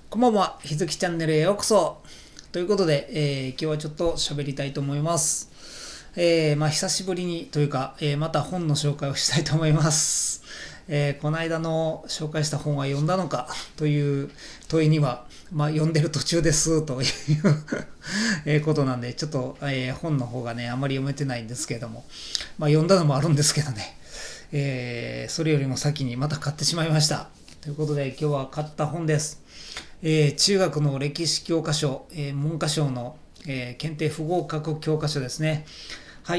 こんばんは、ひづきチャンネルへようこそ。ということで、今日はちょっと喋りたいと思います。久しぶりにというか、また本の紹介をしたいと思います。この間の紹介した本は読んだのかという問いには、読んでる途中ですということなんで、ちょっと、本の方がね、あまり読めてないんですけれども、読んだのもあるんですけどね、それよりも先にまた買ってしまいました。ということで、今日は買った本です。中学の歴史教科書、文科省の、検定不合格教科書ですね。はい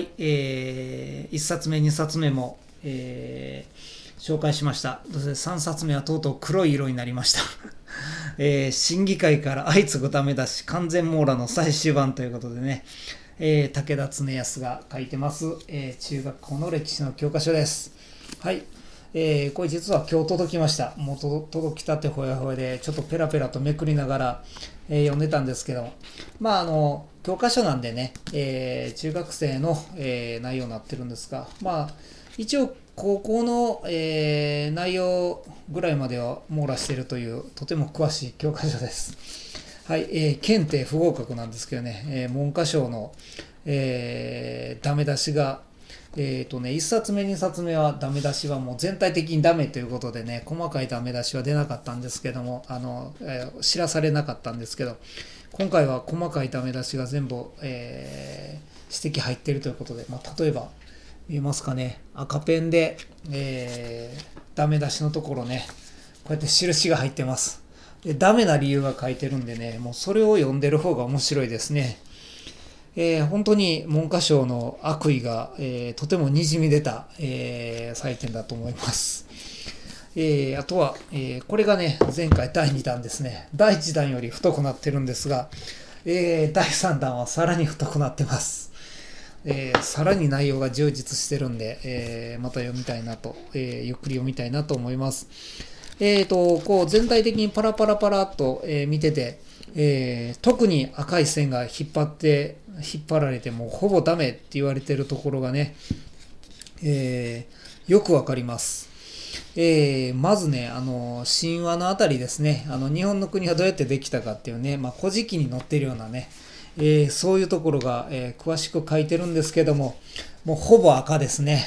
、1冊目、2冊目も、紹介しました。3冊目はとうとう黒い色になりました。審議会から相次ぐためだし、完全網羅の最終版ということでね、武田恒康が書いてます、中学校の歴史の教科書です。はい。これ実は今日届きました。もう届きたてほやほやで、ちょっとペラペラとめくりながら、読んでたんですけども、教科書なんでね、中学生の、内容になってるんですが、一応高校の、内容ぐらいまでは網羅しているという、とても詳しい教科書です。はい、検定不合格なんですけどね、文科省の、ダメ出しが、1冊目、2冊目はダメ出しはもう全体的にダメということでね、細かいダメ出しは出なかったんですけども、知らされなかったんですけど、今回は細かいダメ出しが全部、指摘入っているということで、例えば、見えますかね、赤ペンで、ダメ出しのところね、こうやって印が入ってます。で、ダメな理由が書いてるんでね、もうそれを読んでる方が面白いですね。本当に文科省の悪意が、とてもにじみ出た、採点だと思います。あとは、これがね、前回第2弾ですね。第1弾より太くなってるんですが、第3弾はさらに太くなってます。さらに内容が充実してるんで、また読みたいなと、ゆっくり読みたいなと思います。こう全体的にパラパラパラっと、見てて、特に赤い線が引っ張られてもほぼダメって言われてるところがね、よくわかります。まずね、神話のあたりですね、日本の国はどうやってできたかっていうね、古事記に載ってるようなね、そういうところが、詳しく書いてるんですけども、もうほぼ赤ですね。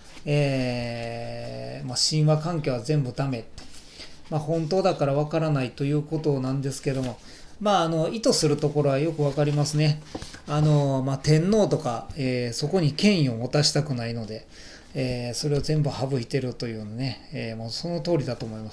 神話関係は全部ダメって。本当だからわからないということなんですけども、意図するところはよくわかりますね。天皇とか、そこに権威を持たしたくないので、それを全部省いてるというのね、もうその通りだと思います。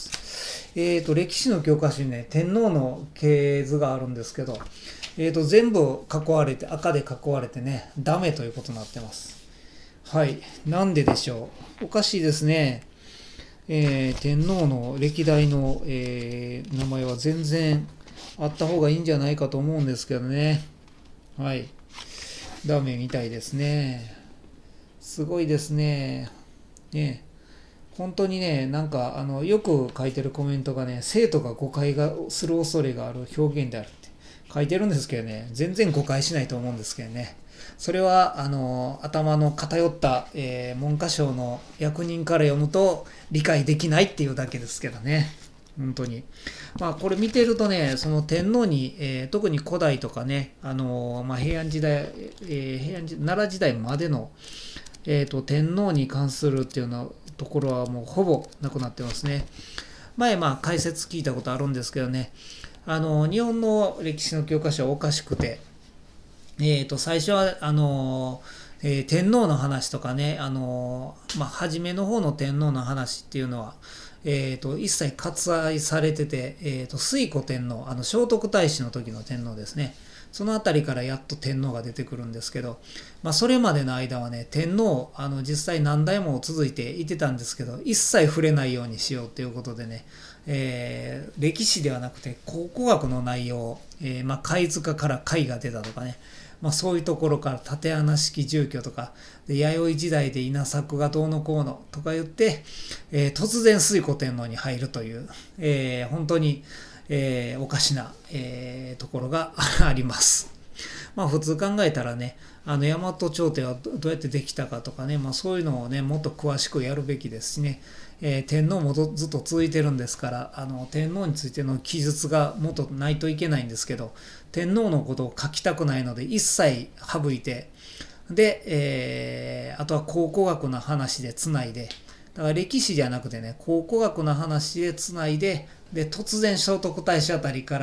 歴史の教科書にね、天皇の系図があるんですけど、全部囲われて、赤で囲われてね、ダメということになってます。はい。なんででしょう。おかしいですね。天皇の歴代の、名前は全然あった方がいいんじゃないかと思うんですけどね。はい。ダメみたいですね。すごいですね。ね。本当にね、よく書いてるコメントがね、生徒が誤解する恐れがある表現であるって書いてるんですけどね、全然誤解しないと思うんですけどね。それは頭の偏った、文科省の役人から読むと理解できないっていうだけですけどね。本当に。これ見てるとね、その天皇に、特に古代とかね、平安時代、奈良時代までの、天皇に関するっていうようなところはもうほぼなくなってますね。前、解説聞いたことあるんですけどね、日本の歴史の教科書はおかしくて、最初は天皇の話とかね、初めの方の天皇の話っていうのは、一切割愛されてて、推古天皇、聖徳太子の時の天皇ですね。そのあたりからやっと天皇が出てくるんですけど、それまでの間はね、天皇、実際何代も続いていてたんですけど、一切触れないようにしようということでね、歴史ではなくて考古学の内容、貝塚から貝が出たとかね、そういうところから竪穴式住居とかで、弥生時代で稲作がどうのこうのとか言って、突然推古天皇に入るという、本当に、おかしな、ところがあります。 普通考えたらね、大和朝廷はどうやってできたかとかね、そういうのをね、もっと詳しくやるべきですしね、天皇もずっと続いてるんですから、天皇についての記述がもっとないといけないんですけど、天皇のことを書きたくないので、一切省いて、で、あとは考古学の話でつないで、だから歴史じゃなくてね、考古学の話でつないで、突然聖徳太子あたりから、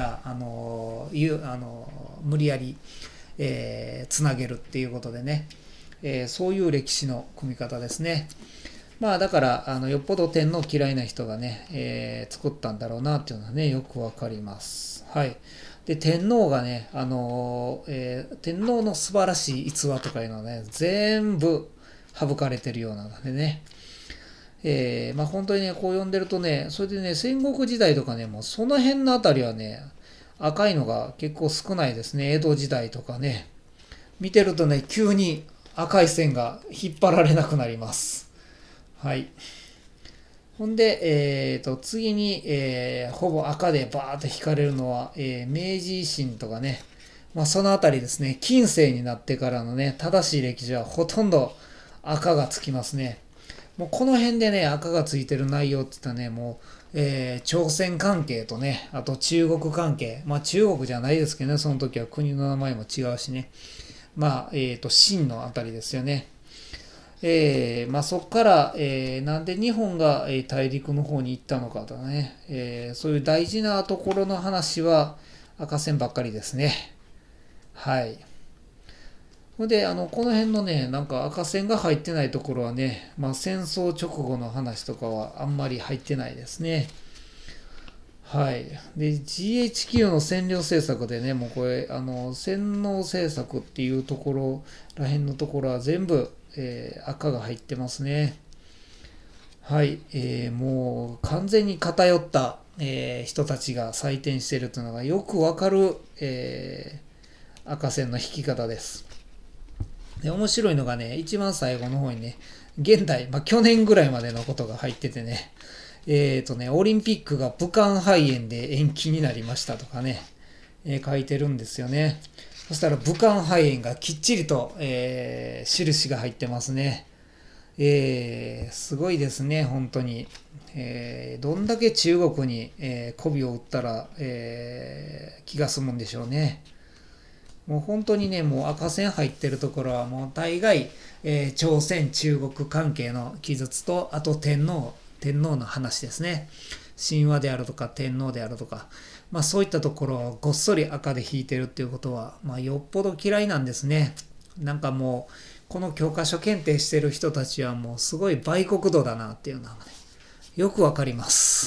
無理やり、つなげるっていうことでね、そういう歴史の組み方ですね。だからよっぽど天皇嫌いな人がね、作ったんだろうなっていうのはね、よくわかります。はい。で、天皇がね、天皇の素晴らしい逸話とかいうのはね、全部省かれてるようなのでね、本当にね、こう読んでるとね、それでね、戦国時代とかね、もうその辺のあたりはね、赤いのが結構少ないですね。江戸時代とかね。見てるとね、急に赤い線が引っ張られなくなります。はい。ほんで、次に、ほぼ赤でバーッと引かれるのは、明治維新とかね、そのあたりですね、近世になってからのね、正しい歴史はほとんど赤がつきますね。もうこの辺でね、赤がついてる内容って言ったらね、もう、朝鮮関係とね、あと中国関係、中国じゃないですけどね、その時は国の名前も違うしね、清のあたりですよね。そこから、なんで日本が大陸の方に行ったのかとかね、そういう大事なところの話は赤線ばっかりですね。はい。で、この辺のね、なんか赤線が入ってないところはね、戦争直後の話とかはあんまり入ってないですね。はい。で、GHQ の占領政策でね、もうこれ、洗脳政策っていうところらへんのところは全部、赤が入ってますね。はい。もう完全に偏った、人たちが採点しているというのがよくわかる、赤線の引き方です。で、面白いのがね、一番最後の方にね、現代、去年ぐらいまでのことが入っててね、オリンピックが武漢肺炎で延期になりましたとかね、書いてるんですよね。そしたら武漢肺炎がきっちりと、印が入ってますね。すごいですね、本当に。どんだけ中国に、媚びを打ったら、気が済むんでしょうね。もう本当にね、もう赤線入ってるところはもう大概、朝鮮中国関係の記述と、あと天皇の話ですね。神話であるとか天皇であるとか、そういったところをごっそり赤で引いてるっていうことは、よっぽど嫌いなんですね。なんかもう、この教科書検定してる人たちはもうすごい売国度だなっていうのがね、よくわかります。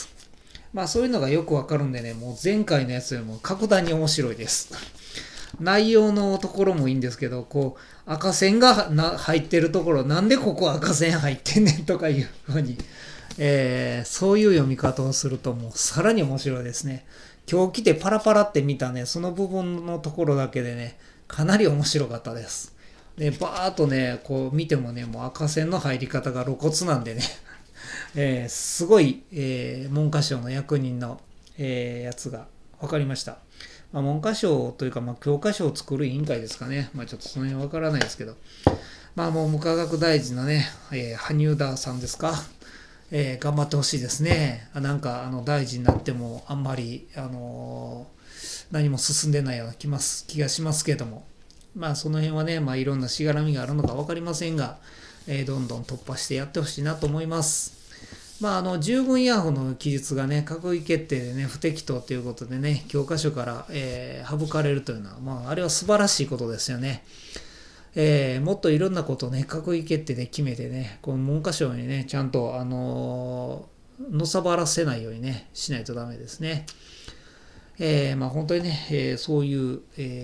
そういうのがよくわかるんでね、もう前回のやつよりも格段に面白いです。内容のところもいいんですけど、こう、赤線が入ってるところ、なんでここ赤線入ってんねんとかいうふうに、そういう読み方をするともうさらに面白いですね。今日来てパラパラって見たね、その部分のところだけでね、かなり面白かったです。で、バーっとね、こう見てもね、もう赤線の入り方が露骨なんでね、すごい、文科省の役人の、やつが分かりました。文科省というか、教科書を作る委員会ですかね。ちょっとその辺わからないですけど。もう文科学大臣のね、萩生田さんですか。頑張ってほしいですね。なんか、大臣になっても、あんまり、何も進んでないような気がしますけども。その辺はね、いろんなしがらみがあるのかわかりませんが、どんどん突破してやってほしいなと思います。従軍慰安婦の記述がね、閣議決定でね、不適当ということでね、教科書から、省かれるというのは、あれは素晴らしいことですよね。もっといろんなことをね、閣議決定で決めてね、この文科省にね、ちゃんと、のさばらせないようにね、しないとダメですね。本当にね、そういう、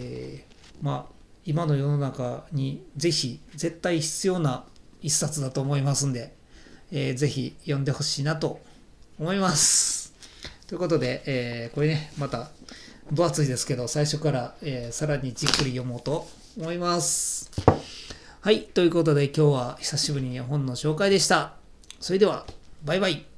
今の世の中にぜひ、絶対必要な一冊だと思いますんで、ぜひ読んでほしいなと思います。ということで、これね、また分厚いですけど、最初から、さらにじっくり読もうと思います。はい、ということで今日は久しぶりに本の紹介でした。それでは、バイバイ。